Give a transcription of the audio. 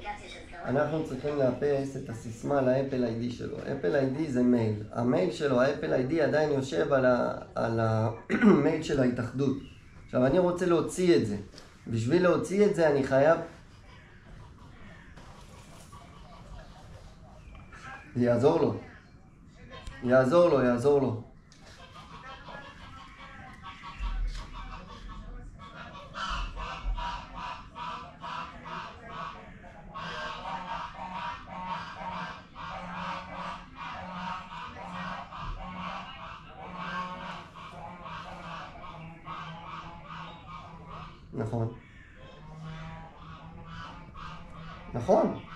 אנחנו צריכים לאפס את הסיסמה לאפל איי-די שלו. אפל איי-די זה מייל. המייל שלו, האפל איי-די עדיין יושב על המייל של ההתאחדות. עכשיו אני רוצה להוציא את זה. בשביל להוציא את זה אני חייב... יעזור לו. יעזור לו. נכון.